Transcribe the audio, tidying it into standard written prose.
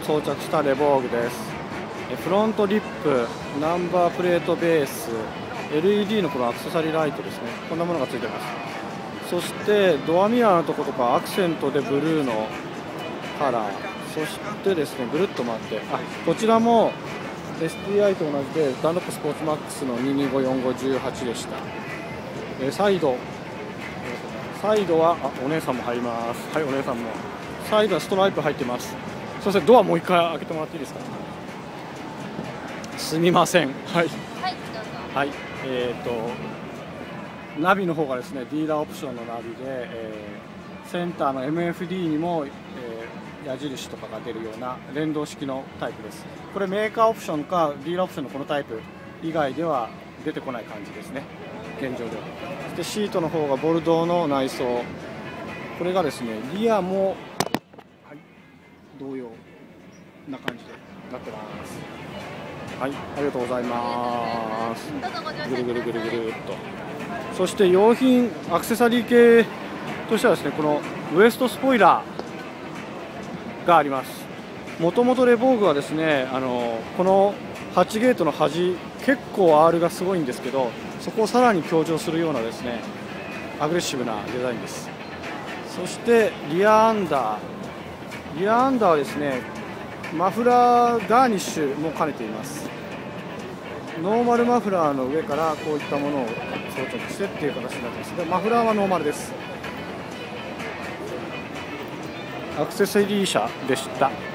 装着したレボーグです。フロントリップ、ナンバープレートベース、 LED のこのアクセサリーライトですね、こんなものがついてます。そしてドアミラーのところとかアクセントでブルーのカラー、そしてですねぐるっと回って、こちらも STI と同じでダンロップスポーツマックスの2254518でした。サイドはお姉さんも入ります。はい、お姉さんもサイドはストライプ入ってます。すみません、ドアもう一回開けてもらっていいですか。すみません。はい、はい、ナビの方がですねディーラーオプションのナビで、センターの MFD にも、矢印とかが出るような連動式のタイプです。これメーカーオプションかディーラーオプションのこのタイプ以外では出てこない感じですね、現状では。そしてシートの方がボルドーの内装、これがですねリアも、はい、同様な感じでなってます。はい、ありがとうございます。ぐるぐるぐるぐるっと。そして用品アクセサリー系としてはですね、このウエストスポイラーがあります。もともとレボーグはですね、この8ゲートの端結構 R がすごいんですけど、そこをさらに強調するようなですねアグレッシブなデザインです。そしてリアアンダーはですねマフラーガーニッシュも兼ねています。ノーマルマフラーの上からこういったものを装着してっていう形になってます。でマフラーはノーマルです。アクセサリー車でした。